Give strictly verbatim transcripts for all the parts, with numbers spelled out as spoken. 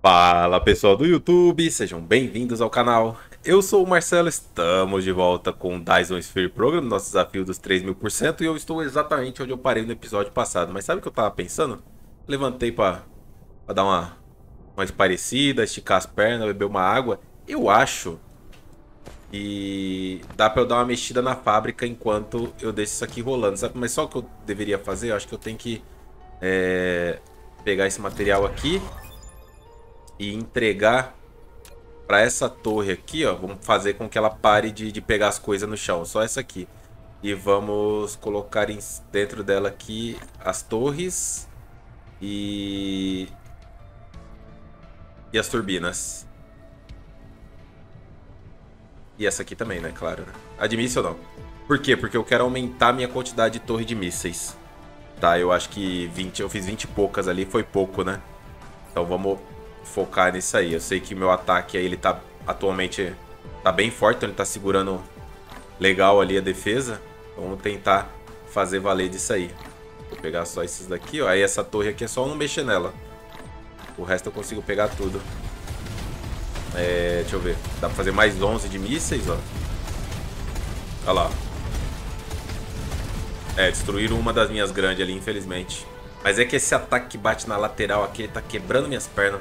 Fala pessoal do YouTube, sejam bem-vindos ao canal. Eu sou o Marcelo, estamos de volta com o Dyson Sphere Program, nosso desafio dos três mil por cento, e eu estou exatamente onde eu parei no episódio passado. Mas sabe o que eu tava pensando? Levantei pra, pra dar uma mais parecida, esticar as pernas, beber uma água. Eu acho que dá pra eu dar uma mexida na fábrica enquanto eu deixo isso aqui rolando, sabe? Mas só o que eu deveria fazer, eu acho que eu tenho que é, pegar esse material aqui e entregar para essa torre aqui, ó. Vamos fazer com que ela pare de, de pegar as coisas no chão, só essa aqui. E vamos colocar em, dentro dela aqui as torres e e as turbinas. E essa aqui também, né? Claro, né? A de míssil não. Por quê? Porque eu quero aumentar a minha quantidade de torre de mísseis. Tá, eu acho que vinte, eu fiz vinte e poucas ali, foi pouco, né? Então vamos focar nisso aí. Eu sei que meu ataque aí, ele tá atualmente tá bem forte, então ele tá segurando legal ali a defesa. Então vamos tentar fazer valer disso aí. Vou pegar só esses daqui, ó. Aí essa torre aqui é só não mexer nela. O resto eu consigo pegar tudo. É, deixa eu ver. Dá pra fazer mais onze de mísseis, ó. Olha lá. É, destruíram uma das minhas grandes ali, infelizmente. Mas é que esse ataque que bate na lateral aqui, ele tá quebrando minhas pernas.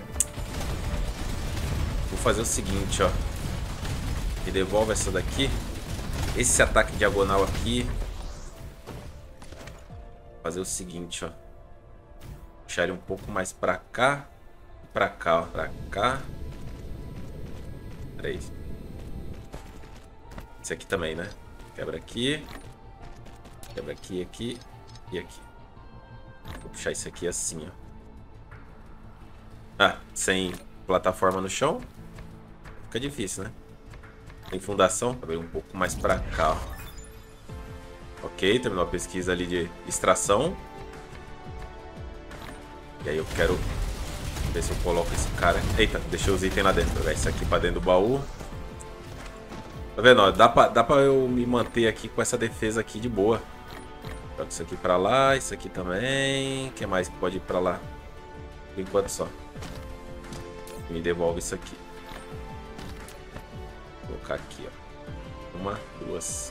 Vou fazer o seguinte, ó. Me devolve essa daqui. Esse ataque diagonal aqui. Vou fazer o seguinte, ó. Puxar ele um pouco mais pra cá. E pra cá, ó. Pra cá. Pera aí. Esse aqui também, né? Quebra aqui. Quebra aqui, aqui e aqui. Vou puxar isso aqui assim, ó. Ah, sem plataforma no chão. Fica difícil, né? Tem fundação. Vou abrir um pouco mais pra cá, ó. Ok, terminou a pesquisa ali de extração. E aí eu quero ver se eu coloco esse cara. Eita, deixei os itens lá dentro. Vou jogar isso aqui pra dentro do baú. Tá vendo, ó? Dá pra, dá pra eu me manter aqui com essa defesa aqui de boa. Joga isso aqui pra lá, isso aqui também. O que mais que pode ir pra lá? Por enquanto só. Me devolve isso aqui. Vou colocar aqui, ó. Uma, duas.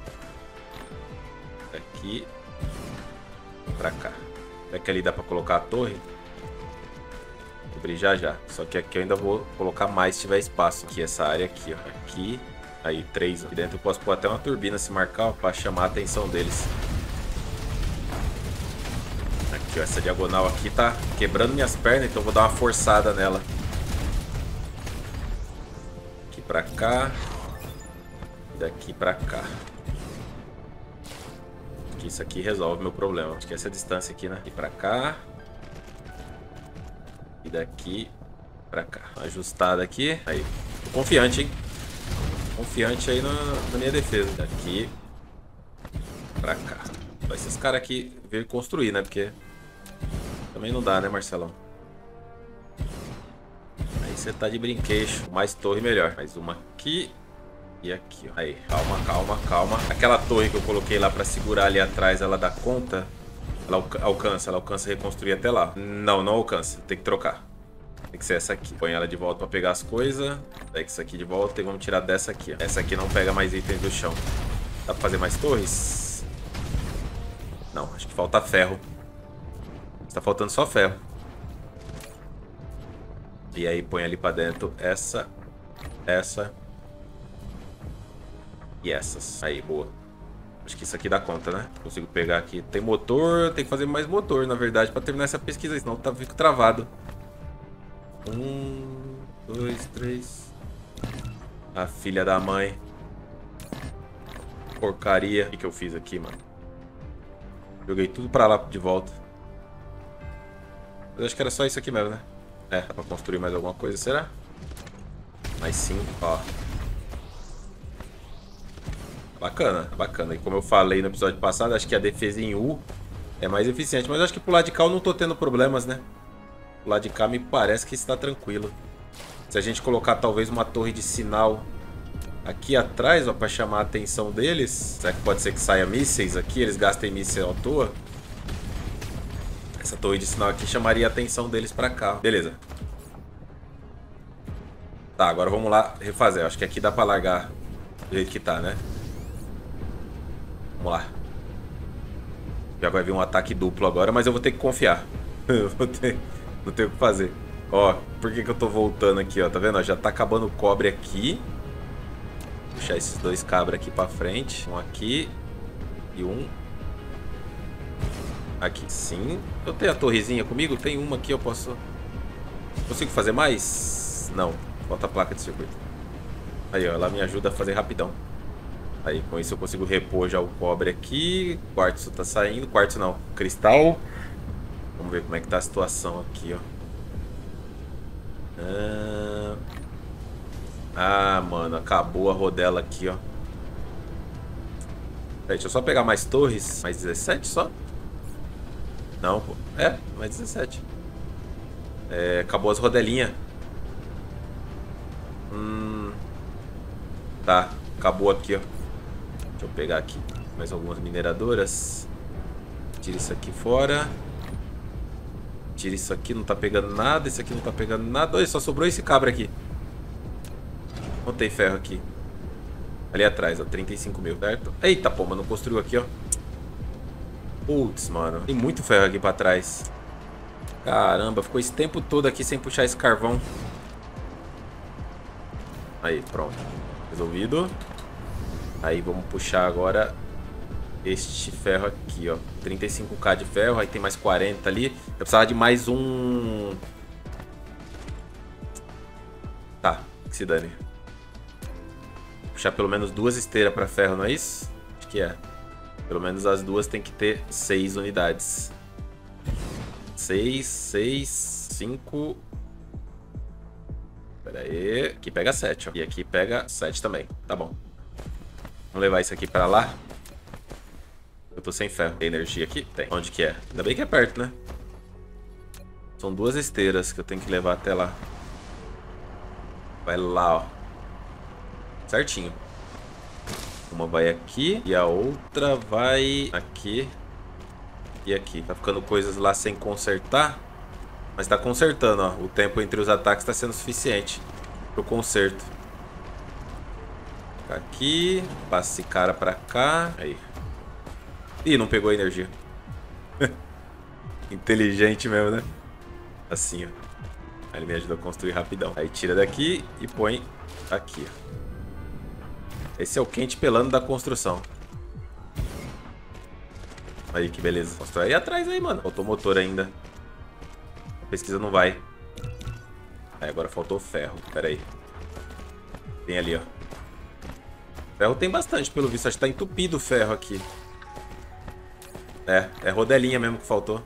Aqui. Pra cá. Será que ali dá pra colocar a torre? Vou abrir já já. Só que aqui eu ainda vou colocar mais se tiver espaço. Aqui, essa área aqui, ó. Aqui. Aí, três. Aqui dentro eu posso pôr até uma turbina se marcar, ó, pra chamar a atenção deles. Aqui, ó, essa diagonal aqui tá quebrando minhas pernas, então eu vou dar uma forçada nela. Aqui pra cá. E daqui pra cá. Acho que isso aqui resolve meu problema. Acho que essa distância aqui, né? Aqui pra cá. E daqui pra cá. Ajustada aqui. Aí. Tô confiante, hein? Confiante aí na, na minha defesa. Daqui pra cá. Só esses caras aqui veio construir, né? Porque também não dá, né, Marcelão? Aí você tá de brinquedo. Mais torre, melhor. Mais uma aqui e aqui, ó. Aí, calma, calma, calma. Aquela torre que eu coloquei lá pra segurar ali atrás, ela dá conta? Ela alcança, ela alcança reconstruir até lá. Não, não alcança. Tem que trocar. Tem que ser essa aqui. Põe ela de volta pra pegar as coisas. Pega isso aqui de volta e vamos tirar dessa aqui, ó. Essa aqui não pega mais itens do chão. Dá pra fazer mais torres? Não, acho que falta ferro. Está faltando só ferro. E aí põe ali pra dentro essa, essa e essas. Aí, boa. Acho que isso aqui dá conta, né? Consigo pegar aqui. Tem motor, tem que fazer mais motor, na verdade, pra terminar essa pesquisa, senão tá, fico travado. Um, dois, três. A filha da mãe. Porcaria. O que que eu fiz aqui, mano? Joguei tudo pra lá de volta. Mas acho que era só isso aqui mesmo, né? É, dá pra construir mais alguma coisa, será? Mais cinco, ó. Bacana, bacana. E como eu falei no episódio passado, acho que a defesa em U é mais eficiente. Mas acho que pro lado de cá eu não tô tendo problemas, né? Pro lado de cá me parece que está tranquilo. Se a gente colocar talvez uma torre de sinal aqui atrás, ó, pra chamar a atenção deles. Será que pode ser que saia mísseis aqui? Eles gastem mísseis à toa? Essa torre de sinal aqui chamaria a atenção deles pra cá. Beleza. Tá, agora vamos lá refazer. Acho que aqui dá pra largar do jeito que tá, né? Vamos lá. Já vai vir um ataque duplo agora, mas eu vou ter que confiar. Eu vou ter, vou ter o que fazer. Ó, por que que eu tô voltando aqui, ó? Tá vendo? Já tá acabando o cobre aqui. Vou puxar esses dois cabras aqui pra frente. Um aqui e um aqui. Sim. Eu tenho a torrezinha comigo? Tem uma aqui, eu posso... Consigo fazer mais? Não. Falta a placa de circuito. Aí, ó. Ela me ajuda a fazer rapidão. Aí, com isso eu consigo repor já o cobre aqui. Quartzo tá saindo. Quartzo não. Cristal. Vamos ver como é que tá a situação aqui, ó. Ah, ah mano. Acabou a rodela aqui, ó. Peraí, deixa eu só pegar mais torres. Mais dezessete só? Não, pô. É, mais dezessete. É, acabou as rodelinhas. Hum... Tá, acabou aqui, ó. Deixa eu pegar aqui mais algumas mineradoras. Tira isso aqui fora. Tira isso aqui, não tá pegando nada. Esse aqui não tá pegando nada. Olha, só sobrou esse cabra aqui. Não tem ferro aqui. Ali atrás, ó, trinta e cinco mil, certo? Eita, pô, mas não construiu aqui, ó. Putz, mano. Tem muito ferro aqui pra trás. Caramba, ficou esse tempo todo aqui sem puxar esse carvão. Aí, pronto. Resolvido. Aí vamos puxar agora este ferro aqui, ó. trinta e cinco K de ferro, aí tem mais quarenta ali. Eu precisava de mais um... Tá, que se dane. Puxar pelo menos duas esteiras pra ferro, não é isso? Acho que é. Pelo menos as duas tem que ter seis unidades. Seis, seis, cinco... Pera aí. Aqui pega sete, ó. E aqui pega sete também. Tá bom. Vamos levar isso aqui pra lá. Eu tô sem ferro. Tem energia aqui? Tem. Onde que é? Ainda bem que é perto, né? São duas esteiras que eu tenho que levar até lá. Vai lá, ó. Certinho. Uma vai aqui e a outra vai aqui e aqui. Tá ficando coisas lá sem consertar. Mas tá consertando, ó. O tempo entre os ataques tá sendo suficiente pro conserto. Aqui. Passa esse cara pra cá. Aí. Ih, não pegou a energia. Inteligente mesmo, né? Assim, ó. Aí ele me ajuda a construir rapidão. Aí tira daqui e põe aqui, ó. Esse é o quente pelando da construção. Aí, que beleza. Constrói aí atrás aí, mano. Faltou motor ainda. A pesquisa não vai. Aí, agora faltou ferro. Pera aí. Tem ali, ó. Ferro tem bastante, pelo visto. Acho que tá entupido o ferro aqui. É, é rodelinha mesmo que faltou.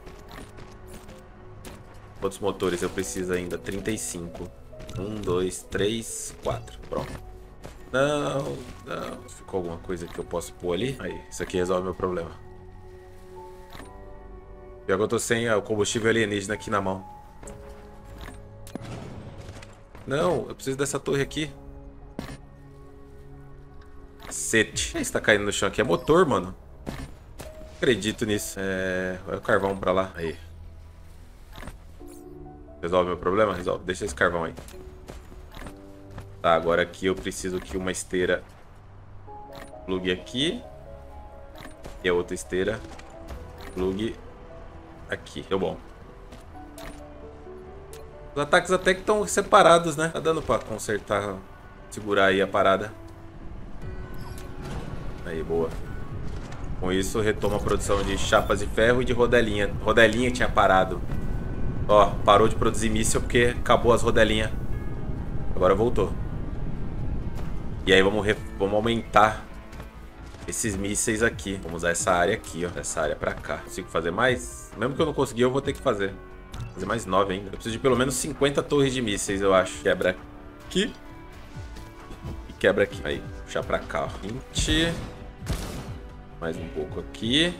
Quantos motores eu preciso ainda? trinta e cinco. Um, dois, três, quatro. Pronto. Não, não. Ficou alguma coisa que eu posso pôr ali? Aí, isso aqui resolve meu problema. Pior que eu tô sem o combustível alienígena aqui na mão. Não, eu preciso dessa torre aqui. Cacete. O que está caindo no chão aqui? É motor, mano. Acredito nisso. É... Vai o carvão pra lá. Aí. Resolve meu problema? Resolve. Deixa esse carvão aí. Tá, agora aqui eu preciso que uma esteira plugue aqui. E a outra esteira plugue aqui. Deu bom. Os ataques até que estão separados, né? Tá dando pra consertar, segurar aí a parada. Aí, boa. Com isso, retoma a produção de chapas de ferro e de rodelinha. Rodelinha tinha parado. Ó, parou de produzir míssil porque acabou as rodelinhas. Agora voltou. E aí vamos, re... vamos aumentar esses mísseis aqui. Vamos usar essa área aqui, ó. Essa área pra cá. Consigo fazer mais? Mesmo que eu não conseguir, eu vou ter que fazer. Fazer mais nove ainda. Eu preciso de pelo menos cinquenta torres de mísseis, eu acho. Quebra aqui. E quebra aqui. Aí, puxar pra cá, ó. vinte. Mais um pouco aqui.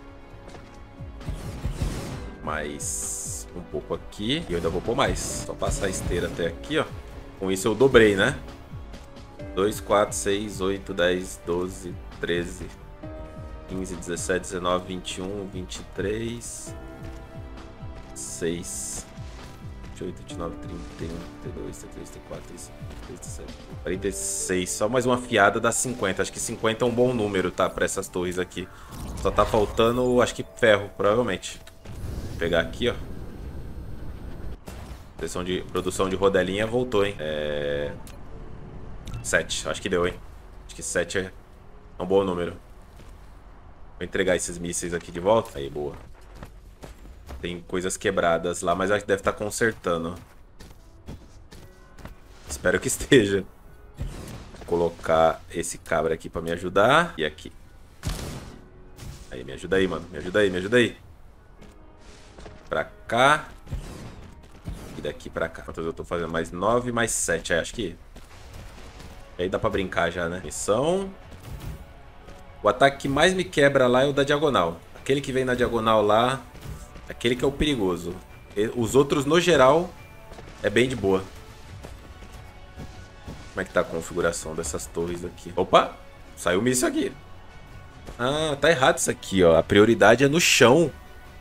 Mais um pouco aqui. E eu ainda vou pôr mais. Só passar a esteira até aqui, ó. Com isso eu dobrei, né? dois, quatro, seis, oito, dez, doze, treze, quinze, dezessete, dezenove, vinte e um, vinte e três, seis. vinte e oito, vinte e nove, trinta, trinta e um, trinta e dois, trinta e três, trinta e quatro, trinta e cinco, trinta e sete, quarenta e seis. Só mais uma fiada dá cinquenta. Acho que cinquenta é um bom número, tá? Pra essas torres aqui. Só tá faltando, acho que ferro, provavelmente. Vou pegar aqui, ó. Produção de, produção de rodelinha voltou, hein? É... sete. Acho que deu, hein? Acho que sete é um bom número. Vou entregar esses mísseis aqui de volta. Aí, boa. Tem coisas quebradas lá, mas acho que deve estar consertando. Espero que esteja. Vou colocar esse cabra aqui pra me ajudar. E aqui. Aí, me ajuda aí, mano. Me ajuda aí, me ajuda aí. Pra cá. E daqui pra cá. Quantas eu tô fazendo? Mais nove, mais sete. É, acho que... Aí dá pra brincar já, né? Missão... O ataque que mais me quebra lá é o da diagonal. Aquele que vem na diagonal lá, aquele que é o perigoso. Os outros, no geral, é bem de boa. Como é que tá a configuração dessas torres aqui? Opa! Saiu um míssil aqui. Ah, tá errado isso aqui, ó. A prioridade é no chão.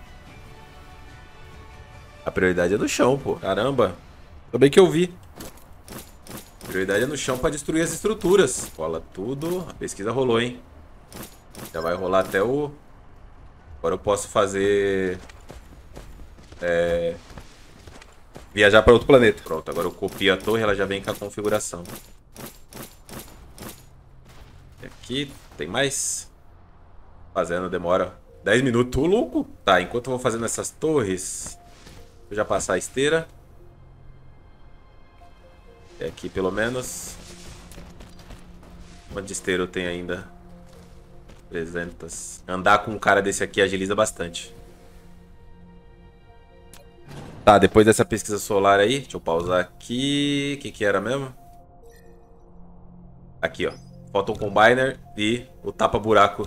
A prioridade é no chão, pô. Caramba. Ainda bem que eu vi. A prioridade é no chão pra destruir as estruturas. Cola tudo. A pesquisa rolou, hein? Já vai rolar até o... Agora eu posso fazer... É... Viajar para outro planeta. Pronto, agora eu copio a torre, ela já vem com a configuração. E aqui, tem mais? Fazendo, demora dez minutos. Tô louco! Tá, enquanto eu vou fazendo essas torres, vou já passar a esteira. É aqui pelo menos. Quanto de esteira eu tenho ainda? trezentos. Andar com um cara desse aqui agiliza bastante. Tá, depois dessa pesquisa solar aí, deixa eu pausar aqui. O que que era mesmo? Aqui, ó. Photon Combiner e o tapa-buraco.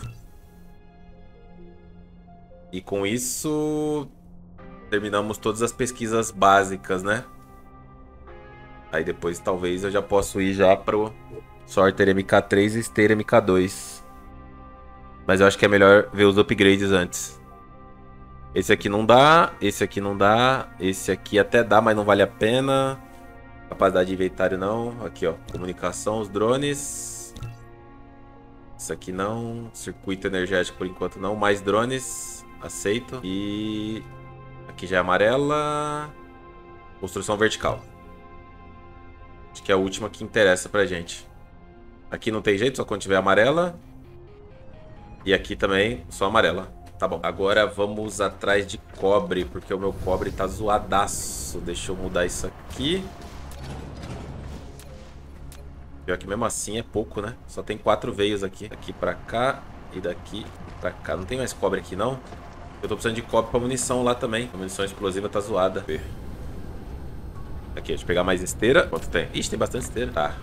E com isso, terminamos todas as pesquisas básicas, né? Aí depois talvez eu já posso ir já pro Sorter M K três e Esteira M K dois. Mas eu acho que é melhor ver os upgrades antes. Esse aqui não dá, esse aqui não dá, esse aqui até dá, mas não vale a pena. Capacidade de inventário não. Aqui, ó, comunicação, os drones. Isso aqui não. Circuito energético por enquanto não. Mais drones, aceito. E aqui já é amarela. Construção vertical. Acho que é a última que interessa pra gente. Aqui não tem jeito, só quando tiver amarela. E aqui também, só amarela. Tá bom. Agora vamos atrás de cobre, porque o meu cobre tá zoadaço. Deixa eu mudar isso aqui. Pior que mesmo assim é pouco, né? Só tem quatro veios aqui. Daqui pra cá e daqui pra cá. Não tem mais cobre aqui, não? Eu tô precisando de cobre pra munição lá também. A munição explosiva tá zoada. Aqui, deixa eu pegar mais esteira. Quanto tem? Ixi, tem bastante esteira. Tá.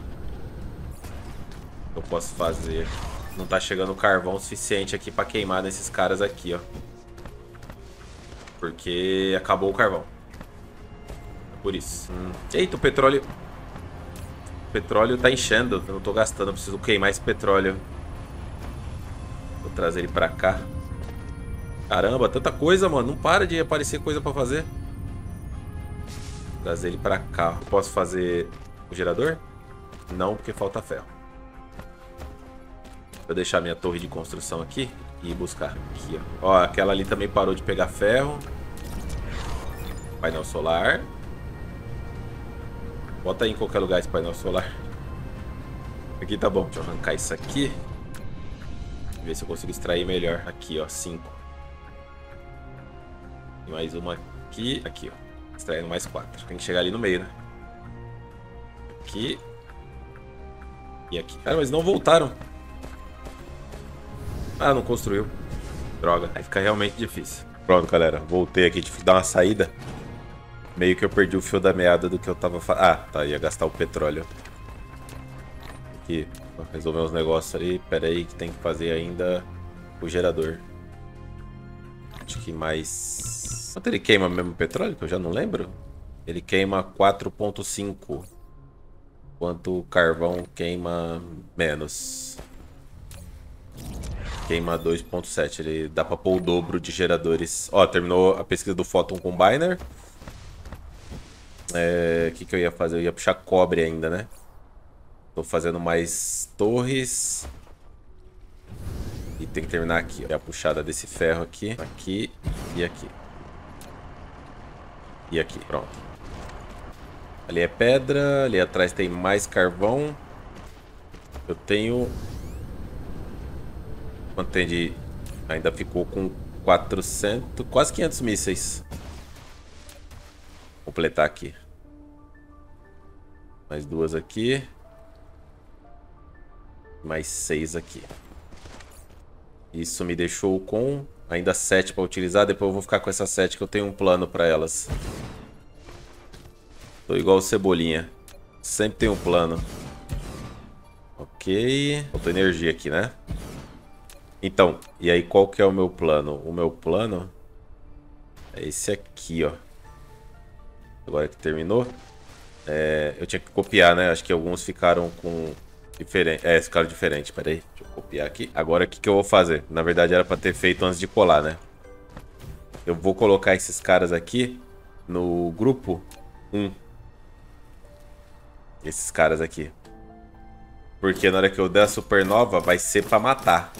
Eu posso fazer... Não tá chegando carvão suficiente aqui pra queimar nesses caras aqui, ó. Porque acabou o carvão. É por isso. Hum. Eita, o petróleo... O petróleo tá enchendo. Eu não tô gastando, eu preciso queimar esse petróleo. Vou trazer ele pra cá. Caramba, tanta coisa, mano. Não para de aparecer coisa pra fazer. Vou trazer ele pra cá. Posso fazer o gerador? Não, porque falta ferro. Vou deixar minha torre de construção aqui e buscar aqui, ó. Ó, aquela ali também parou de pegar ferro. Painel solar. Bota aí em qualquer lugar esse painel solar. Aqui tá bom. Deixa eu arrancar isso aqui. Ver se eu consigo extrair melhor. Aqui, ó, cinco. E mais uma aqui. Aqui, ó. Extraindo mais quatro. Tem que chegar ali no meio, né? Aqui. E aqui. Cara, mas não voltaram. Ah, não construiu. Droga. Aí fica realmente difícil. Pronto, galera. Voltei aqui. Tive que dar uma saída. Meio que eu perdi o fio da meada do que eu tava fazendo. Ah, tá. Ia gastar o petróleo. Aqui. Resolver uns negócios ali. Pera aí que tem que fazer ainda o gerador. Acho que mais... Quanto ele queima mesmo o petróleo? Que eu já não lembro. Ele queima quatro ponto cinco. Enquanto o carvão queima menos. Queima dois ponto sete. Ele dá pra pôr o dobro de geradores. Ó, terminou a pesquisa do Photon Combiner. É, o que, que eu ia fazer? Eu ia puxar cobre ainda, né? Tô fazendo mais torres. E tem que terminar aqui, ó. É a puxada desse ferro aqui, aqui e aqui. E aqui, pronto. Ali é pedra, ali atrás tem mais carvão. Eu tenho... Quanto tem de... Ainda ficou com quatrocentos, quase quinhentos mísseis. Vou completar aqui. Mais duas aqui. Mais seis aqui. Isso me deixou com ainda sete para utilizar. Depois eu vou ficar com essas sete que eu tenho um plano para elas. Tô igual o Cebolinha. Sempre tem um plano. Ok. Faltou energia aqui, né? Então, e aí qual que é o meu plano? O meu plano é esse aqui, ó. Agora que terminou. É, eu tinha que copiar, né? Acho que alguns ficaram com... Diferente. É, ficaram diferentes. Pera aí. Deixa eu copiar aqui. Agora o que, que eu vou fazer? Na verdade era pra ter feito antes de colar, né? Eu vou colocar esses caras aqui no grupo um. Esses caras aqui. Porque na hora que eu der a supernova vai ser pra matar.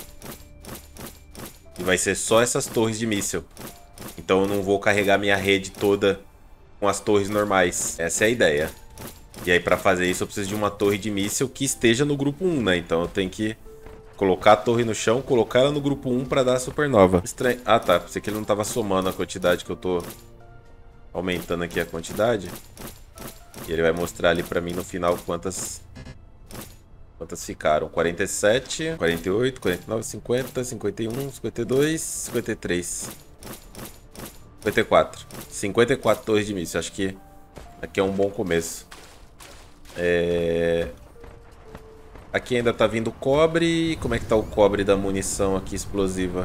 E vai ser só essas torres de míssil. Então eu não vou carregar minha rede toda com as torres normais. Essa é a ideia. E aí pra fazer isso eu preciso de uma torre de míssil que esteja no grupo um, né? Então eu tenho que colocar a torre no chão, colocar ela no grupo um pra dar a supernova. Estranho. Ah tá, pensei que ele não tava somando a quantidade que eu tô aumentando aqui a quantidade. E ele vai mostrar ali pra mim no final quantas... Quantas ficaram? quarenta e sete, quarenta e oito, quarenta e nove, cinquenta, cinquenta e um, cinquenta e dois, cinquenta e três, cinquenta e quatro. cinquenta e quatro torres de míssil. Acho que aqui é um bom começo. É... Aqui ainda tá vindo cobre. Como é que tá o cobre da munição aqui explosiva?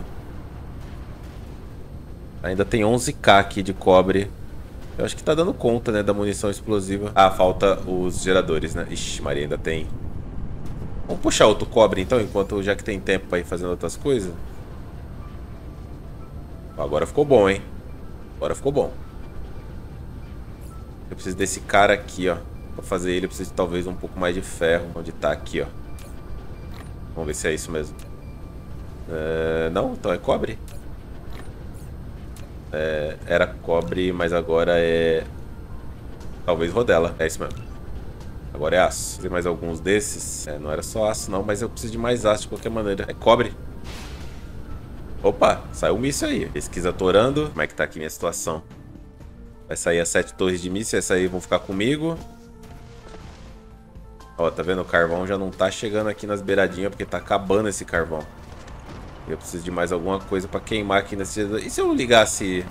Ainda tem onze K aqui de cobre. Eu acho que tá dando conta, né, da munição explosiva. Ah, falta os geradores, né? Ixi, Maria, ainda tem. Vamos puxar outro cobre então, enquanto já que tem tempo pra ir fazendo outras coisas. Agora ficou bom, hein? Agora ficou bom. Eu preciso desse cara aqui, ó. Pra fazer ele eu preciso de, talvez um pouco mais de ferro. Onde tá aqui, ó. Vamos ver se é isso mesmo. É... Não, então é cobre. É... Era cobre, mas agora é... Talvez rodela. É isso mesmo. Agora é aço. Fazer mais alguns desses. É, não era só aço não, mas eu preciso de mais aço de qualquer maneira. É cobre. Opa, saiu um míssil aí. Pesquisa torando. Como é que tá aqui minha situação? Vai sair as sete torres de míssil. Essa aí vão ficar comigo. Ó, tá vendo? O carvão já não tá chegando aqui nas beiradinhas porque tá acabando esse carvão. Eu preciso de mais alguma coisa pra queimar aqui nesse... E se eu ligasse...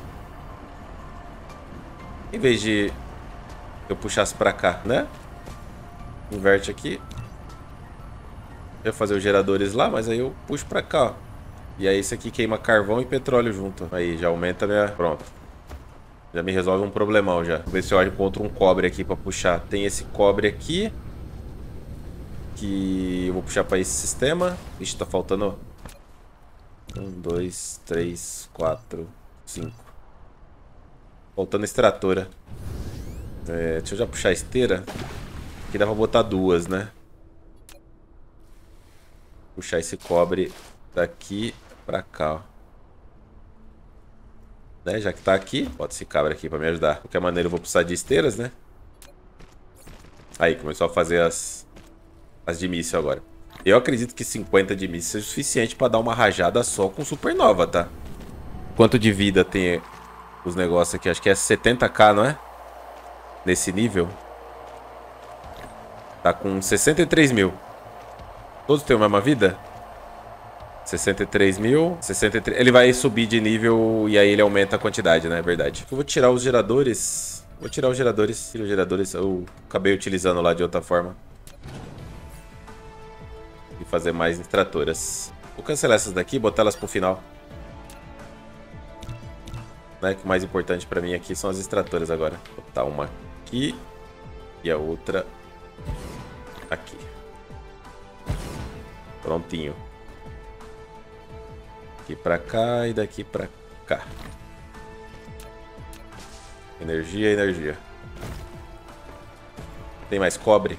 Em vez de eu puxasse pra cá, né? Inverte aqui. Eu ia fazer os geradores lá, mas aí eu puxo pra cá, ó. E aí esse aqui queima carvão e petróleo junto. Aí já aumenta a minha... Pronto. Já me resolve um problemão já. Vou ver se eu encontro um cobre aqui pra puxar. Tem esse cobre aqui. Que eu vou puxar pra esse sistema. Ixi, tá faltando... Um, dois, três, quatro, cinco. Faltando extratora. É, deixa eu já puxar a esteira. Aqui dá pra botar duas, né? Puxar esse cobre daqui pra cá, ó. Né? Já que tá aqui, bota esse cabra aqui pra me ajudar. De qualquer maneira eu vou precisar de esteiras, né? Aí, começou a fazer as... As de míssil agora. Eu acredito que cinquenta de míssil seja o suficiente pra dar uma rajada só com supernova, tá? Quanto de vida tem os negócios aqui? Acho que é setenta K, não é? Nesse nível. Tá com sessenta e três mil. Todos têm a mesma vida? sessenta e três mil. sessenta e três... Ele vai subir de nível e aí ele aumenta a quantidade, né? É verdade. Eu vou tirar os geradores. Vou tirar os geradores. Tira os geradores. Eu acabei utilizando lá de outra forma. E fazer mais extratoras. Vou cancelar essas daqui e botar elas pro final. Né? Que o mais importante pra mim aqui são as extratoras agora. Vou botar uma aqui e a outra aqui. Prontinho. Aqui pra cá e daqui pra cá. Energia, energia. Tem mais cobre?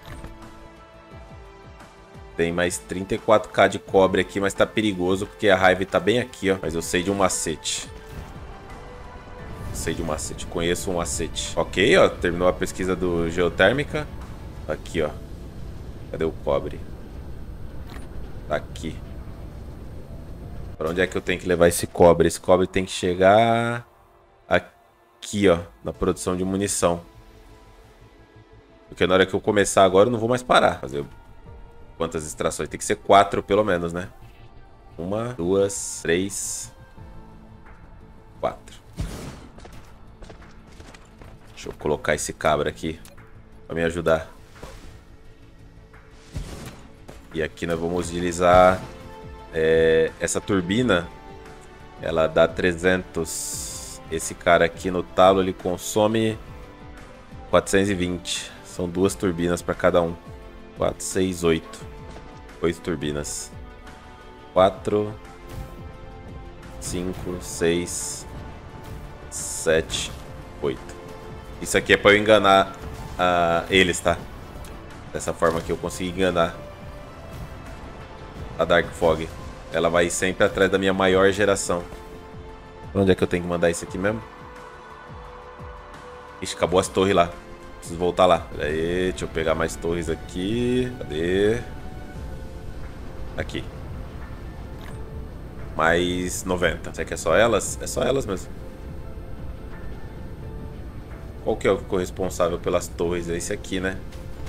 Tem mais trinta e quatro K de cobre aqui, mas tá perigoso porque a Hive tá bem aqui, ó. Mas eu sei de um macete. Sei de um macete, conheço um macete. Ok, ó, terminou a pesquisa do geotérmica. Aqui, ó. Cadê o cobre? Tá aqui. Pra onde é que eu tenho que levar esse cobre? Esse cobre tem que chegar aqui, ó, na produção de munição. Porque na hora que eu começar agora eu não vou mais parar. Fazer quantas extrações? Tem que ser quatro pelo menos, né? Uma, duas, três, quatro. Deixa eu colocar esse cabra aqui pra me ajudar. E aqui nós vamos utilizar é, essa turbina. Ela dá trezentos. Esse cara aqui no talo ele consome quatrocentos e vinte. São duas turbinas para cada um. quatro, seis, oito. oito turbinas. quatro, cinco, seis, sete, oito. Isso aqui é para eu enganar uh, eles, tá? Dessa forma que eu consigo enganar a Dark Fog. Ela vai sempre atrás da minha maior geração. Onde é que eu tenho que mandar isso aqui mesmo? Ixi, acabou as torres lá. Preciso voltar lá. Pera aí, deixa eu pegar mais torres aqui. Cadê? Aqui. Mais noventa. Será que é só elas? É só elas mesmo. Qual que é o que ficou responsável pelas torres? É esse aqui, né?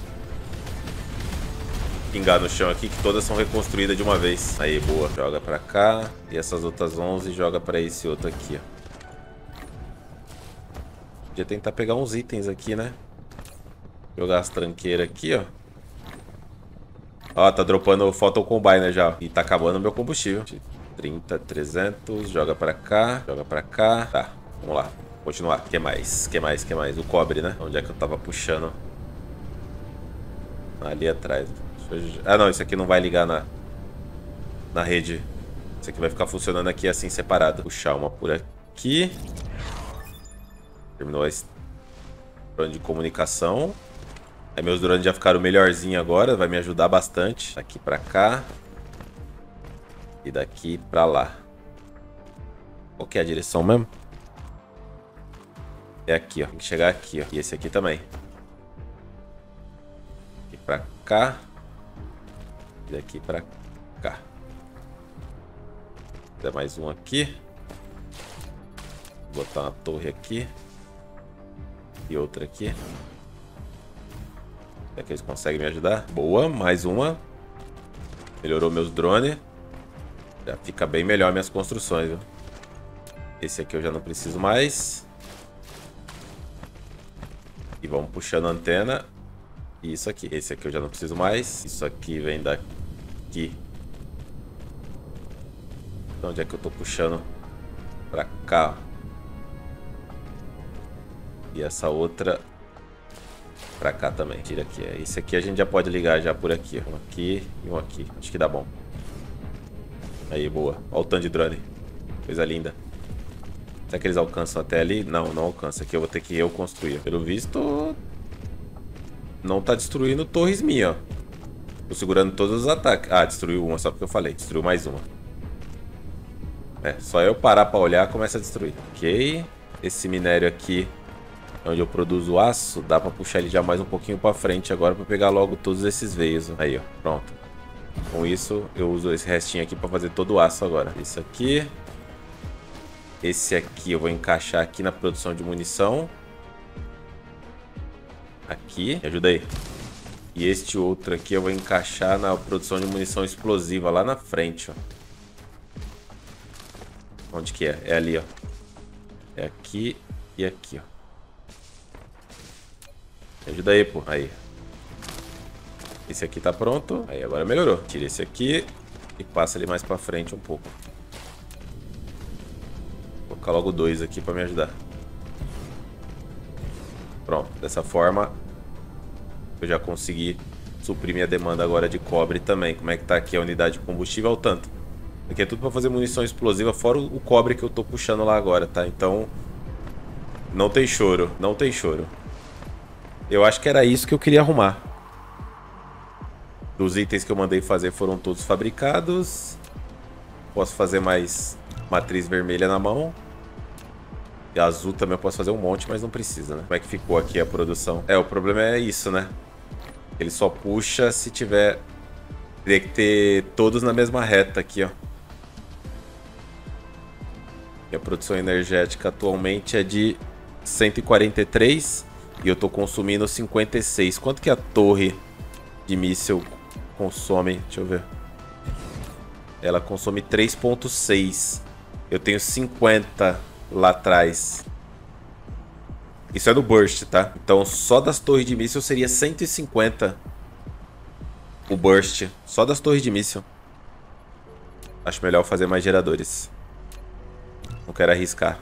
Pingar no chão aqui, que todas são reconstruídas de uma vez. Aí, boa. Joga pra cá. E essas outras onze joga pra esse outro aqui, ó. Podia tentar pegar uns itens aqui, né? Jogar as tranqueiras aqui, ó. Ó, tá dropando o Photon Combiner já. E tá acabando o meu combustível. trinta, trezentos. Joga pra cá. Joga pra cá. Tá, vamos lá. Continuar. O que mais? O que mais? O que mais? O cobre, né? Onde é que eu tava puxando? Ali atrás. Ah, não. Isso aqui não vai ligar na, na rede. Isso aqui vai ficar funcionando aqui assim, separado. Puxar uma por aqui. Terminou a drone de comunicação. Aí meus drones já ficaram melhorzinho agora. Vai me ajudar bastante. Daqui pra cá. E daqui pra lá. Qual que é a direção mesmo? É aqui, ó. Tem que chegar aqui, ó. E esse aqui também. Aqui pra cá. E daqui pra cá. Tem mais um aqui. Vou botar uma torre aqui. E outra aqui. Será que eles conseguem me ajudar? Boa, mais uma. Melhorou meus drones. Já fica bem melhor minhas construções, viu? Esse aqui eu já não preciso mais. E vamos puxando a antena. E isso aqui. Esse aqui eu já não preciso mais. Isso aqui vem daqui. Então, onde é que eu tô puxando? Pra cá. E essa outra pra cá também. Tira aqui. Esse aqui a gente já pode ligar já por aqui. Um aqui e um aqui. Acho que dá bom. Aí, boa. Olha o tanto de drone. Coisa linda. Será que eles alcançam até ali? Não, não alcança. Aqui eu vou ter que eu construir. Pelo visto, não tá destruindo torres minhas, ó. Tô segurando todos os ataques. Ah, destruiu uma, só porque eu falei. Destruiu mais uma. É, só eu parar pra olhar, começa a destruir. Ok. Esse minério aqui, onde eu produzo aço, dá pra puxar ele já mais um pouquinho pra frente agora pra pegar logo todos esses veios. Aí, ó. Pronto. Com isso, eu uso esse restinho aqui pra fazer todo o aço agora. Isso aqui. Esse aqui eu vou encaixar aqui na produção de munição. Aqui. Me ajuda aí. E este outro aqui eu vou encaixar na produção de munição explosiva lá na frente, ó. Onde que é? É ali, ó. É aqui e aqui, ó. Me ajuda aí, pô. Aí. Esse aqui tá pronto. Aí, agora melhorou. Tira esse aqui e passa ele mais pra frente um pouco. Vou colocar logo dois aqui pra me ajudar. Pronto. Dessa forma, eu já consegui suprir minha demanda agora de cobre também. Como é que tá aqui a unidade de combustível? Ao tanto. Aqui é tudo pra fazer munição explosiva, fora o cobre que eu tô puxando lá agora, tá? Então, não tem choro. Não tem choro. Eu acho que era isso que eu queria arrumar. Os itens que eu mandei fazer foram todos fabricados. Posso fazer mais matriz vermelha na mão. E azul também eu posso fazer um monte, mas não precisa, né? Como é que ficou aqui a produção? É, o problema é isso, né? Ele só puxa se tiver... Teria que ter todos na mesma reta aqui, ó. E a produção energética atualmente é de cento e quarenta e três e eu tô consumindo cinquenta e seis. Quanto que a torre de míssil consome? Deixa eu ver. Ela consome três ponto seis. Eu tenho cinquenta lá atrás. Isso é no burst, tá? Então só das torres de míssil seria cento e cinquenta o burst. Só das torres de míssil. Acho melhor fazer mais geradores. Não quero arriscar.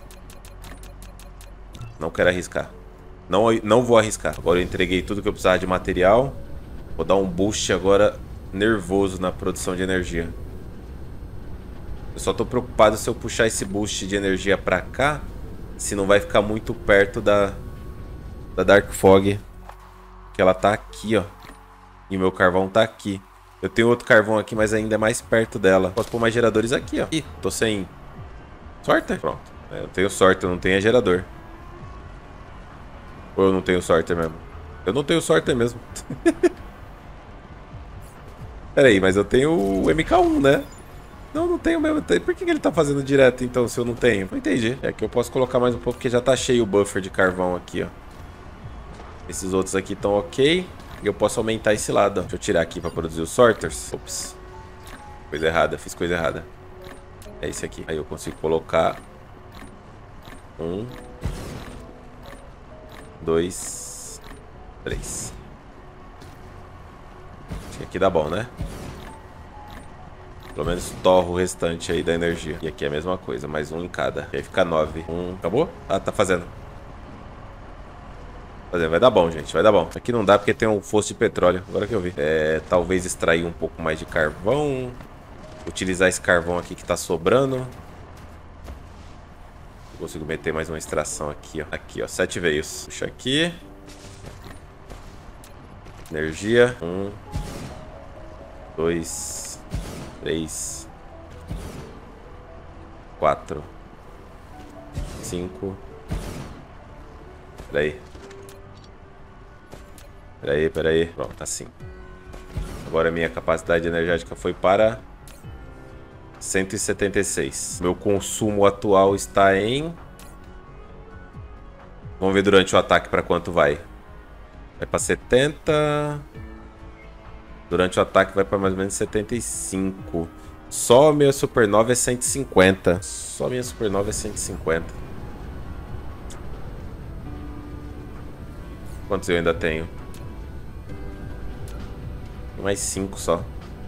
Não quero arriscar. Não, não vou arriscar. Agora eu entreguei tudo que eu precisava de material. Vou dar um boost agora nervoso na produção de energia. Eu só tô preocupado se eu puxar esse boost de energia pra cá, se não vai ficar muito perto da, da Dark Fog. Que ela tá aqui, ó. E meu carvão tá aqui. Eu tenho outro carvão aqui, mas ainda é mais perto dela. Posso pôr mais geradores aqui, ó. Ih, tô sem... sorter? Pronto. É, eu tenho sorter, eu não tenho gerador. Ou eu não tenho sorter mesmo? Eu não tenho sorter mesmo. Pera aí, mas eu tenho o M K um, né? Não, não tenho mesmo. Por que ele tá fazendo direto, então, se eu não tenho? Não entendi. É que eu posso colocar mais um pouco, porque já tá cheio o buffer de carvão aqui, ó. Esses outros aqui estão ok. E eu posso aumentar esse lado, ó. Deixa eu tirar aqui pra produzir os sorters. Ops. Coisa errada, fiz coisa errada. É esse aqui. Aí eu consigo colocar... Um... Dois... Três. Acho que aqui dá bom, né? Pelo menos torro o restante aí da energia. E aqui é a mesma coisa, mais um em cada. E aí fica nove. Um... Acabou? Ah, tá fazendo. Vai dar bom, gente, vai dar bom. Aqui não dá porque tem um fosso de petróleo. Agora que eu vi. É, talvez extrair um pouco mais de carvão. Utilizar esse carvão aqui que tá sobrando. Consigo meter mais uma extração aqui, ó. Aqui, ó, sete veios. Puxa aqui. Energia. Um. Dois. Três. Quatro. Cinco. Peraí. Peraí, peraí. Pronto, assim. Agora a minha capacidade energética foi para cento e setenta e seis. Meu consumo atual está em... Vamos ver durante o ataque para quanto vai. Vai para setenta. Durante o ataque vai para mais ou menos setenta e cinco. Só a minha supernova é cento e cinquenta. Só a minha supernova é cento e cinquenta. Quantos eu ainda tenho? Mais cinco só.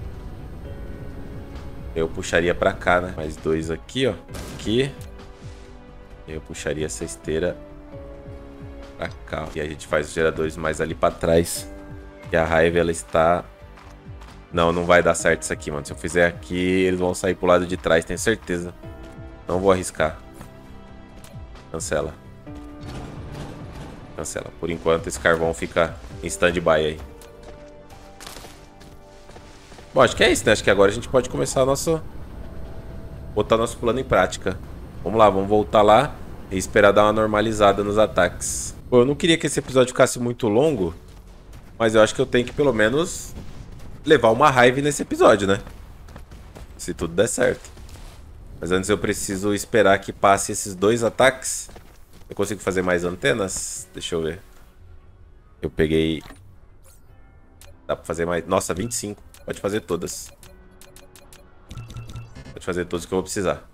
Eu puxaria pra cá, né? Mais dois aqui, ó. Aqui. Eu puxaria essa esteira pra cá. E a gente faz os geradores mais ali pra trás. E a raiva, ela está... Não, não vai dar certo isso aqui, mano. Se eu fizer aqui, eles vão sair pro lado de trás, tenho certeza. Não vou arriscar. Cancela. Cancela. Por enquanto, esse carvão fica em stand-by aí. Bom, acho que é isso, né? Acho que agora a gente pode começar a nossa... botar nosso plano em prática. Vamos lá, vamos voltar lá e esperar dar uma normalizada nos ataques. Pô, eu não queria que esse episódio ficasse muito longo, mas eu acho que eu tenho que pelo menos levar uma raiva nesse episódio, né? Se tudo der certo. Mas antes eu preciso esperar que passe esses dois ataques. Eu consigo fazer mais antenas? Deixa eu ver. Eu peguei... Dá pra fazer mais... Nossa, vinte e cinco. Pode fazer todas. Pode fazer todas que eu vou precisar.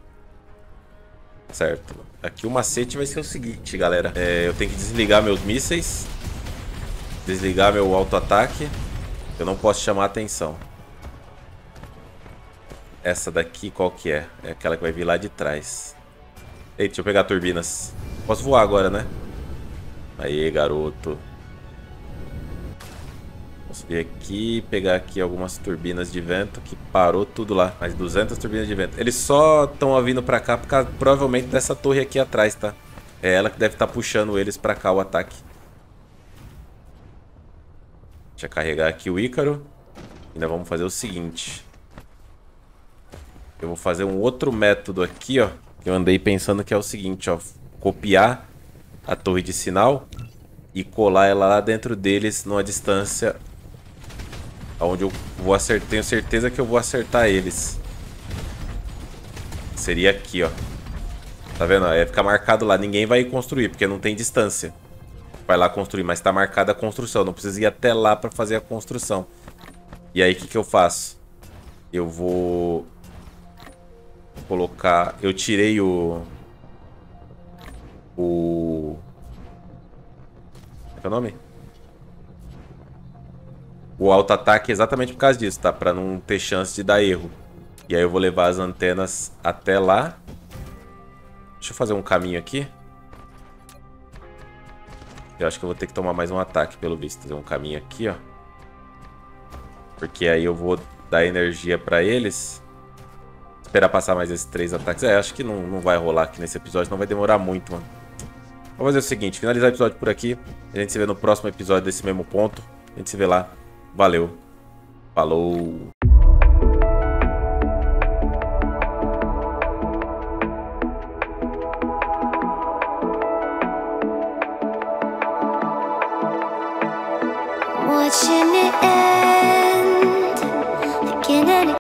Certo. Aqui o macete vai ser o seguinte, galera. É, eu tenho que desligar meus mísseis. Desligar meu auto-ataque. Eu não posso chamar a atenção. Essa daqui qual que é? É aquela que vai vir lá de trás. Ei, deixa eu pegar turbinas. Posso voar agora, né? Aí, garoto. Posso vir aqui, pegar aqui algumas turbinas de vento, que parou tudo lá. Mais duzentas turbinas de vento. Eles só estão vindo pra cá por causa, provavelmente, dessa torre aqui atrás, tá? É ela que deve estar puxando eles pra cá, o ataque. Deixa eu carregar aqui o Ícaro. Ainda vamos fazer o seguinte. Eu vou fazer um outro método aqui, ó. Que eu andei pensando que é o seguinte, ó. Copiar a torre de sinal e colar ela lá dentro deles numa distância onde eu vou acertar. Tenho certeza que eu vou acertar eles. Seria aqui, ó. Tá vendo? Vai ficar marcado lá. Ninguém vai construir, porque não tem distância. Vai lá construir, mas tá marcada a construção. Não precisa ir até lá pra fazer a construção. E aí, o que que eu faço? Eu vou colocar... Eu tirei o... O... Qual é o nome? O auto-ataque exatamente por causa disso, tá? Pra não ter chance de dar erro. E aí eu vou levar as antenas até lá. Deixa eu fazer um caminho aqui. Eu acho que eu vou ter que tomar mais um ataque, pelo visto. Fazer um caminho aqui, ó. Porque aí eu vou dar energia pra eles. Esperar passar mais esses três ataques. É, acho que não, não vai rolar aqui nesse episódio. Não vai demorar muito, mano. Vamos fazer o seguinte. Finalizar o episódio por aqui. A gente se vê no próximo episódio desse mesmo ponto. A gente se vê lá. Valeu. Falou. Watching it